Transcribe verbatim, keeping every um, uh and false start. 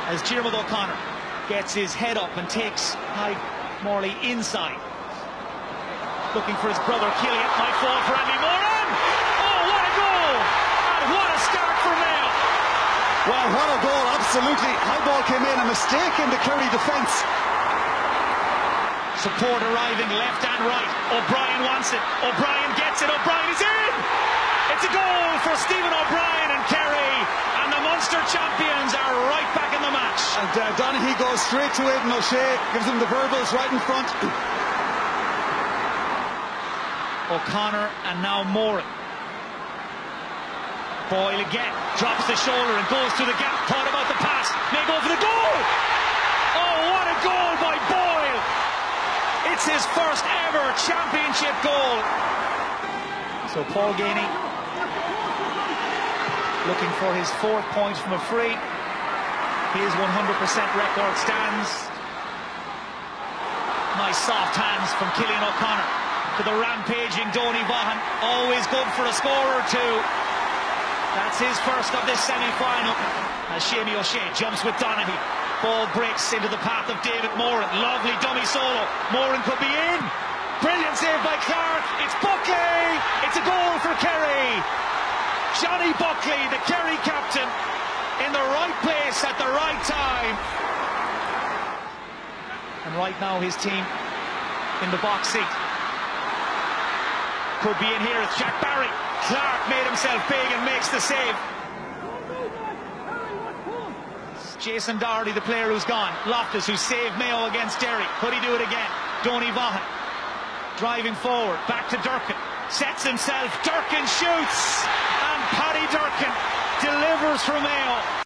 as Diarmuid O'Connor gets his head up and takes Hyde Morley inside. Looking for his brother Killian, might fall for Andy Moran. Oh, what a goal! And what a start for Mayo. Well, what a goal, absolutely. High ball came in, a mistake in the Kerry defence. Support arriving left and right. O'Brien wants it. O'Brien gets it. O'Brien is in! It's a goal for Stephen O'Brien and Kerry. And the Munster champions are right back in the match. And uh, Donaghy goes straight to Aidan O'Shea, gives him the verbals right in front. O'Connor and now Moran. Boyle again, drops the shoulder and goes through the gap. Thought about the pass, may go for the goal! Oh, what a goal by Boyle! It's his first ever championship goal. So Paul Geaney looking for his fourth point from a free. His one hundred percent record stands. Nice soft hands from Killian O'Connor to the rampaging Donny Vaughan. Always good for a score or two. That's his first of this semi-final. As Seamie O'Shea jumps with Donaghy. Ball breaks into the path of David Moran. Lovely dummy solo. Moran could be in. Brilliant save by Clark. It's Buckley. It's a goal for Kerry. Johnny Buckley, the Kerry captain, in the right place at the right time. And right now his team in the box seat. Could be in here. It's Jack Barry. Clark made himself big and makes the save. Jason Doherty, the player who's gone. Loftus, who saved Mayo against Derry. Could he do it again? Donny Vaughan driving forward. Back to Durkin. Sets himself. Durkin shoots. And Paddy Durkin delivers for Mayo.